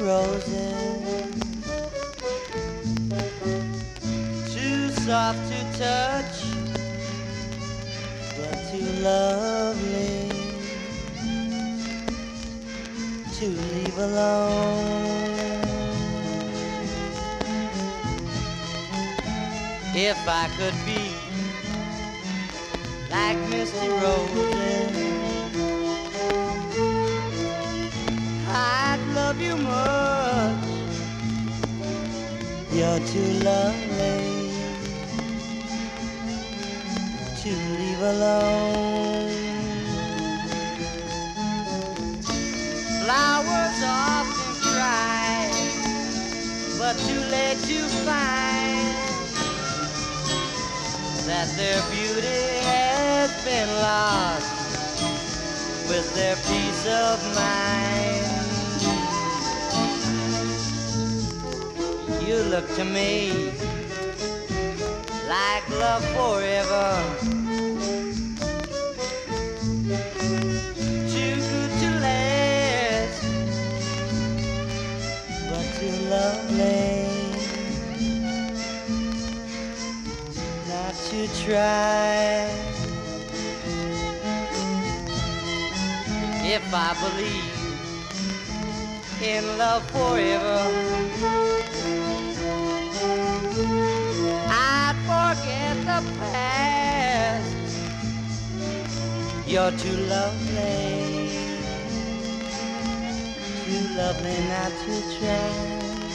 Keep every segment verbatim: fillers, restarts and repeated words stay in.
roses, too soft to touch, but too lovely to leave alone. If I could be like misty roses, I'd love you much. You're too lovely to leave alone. Flowers often cry, but too late to find that their beauty has been lost with their peace of mind. You look to me like love forever, too good to last, but too lovely not to try. If I believe in love forever, I'd forget the past. You're too lovely, too lovely not to try.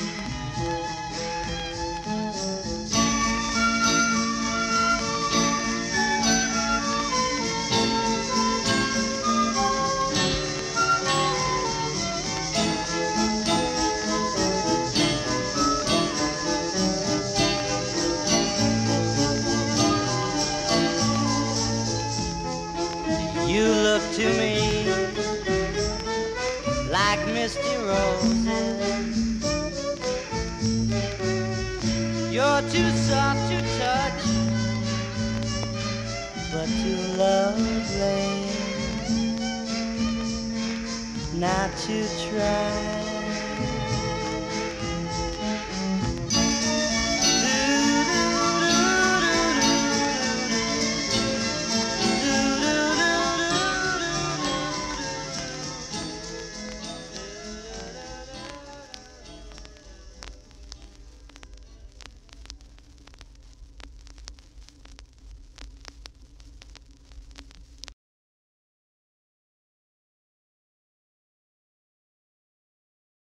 You look to me like misty roses. You're too soft to touch, but too lovely not to try.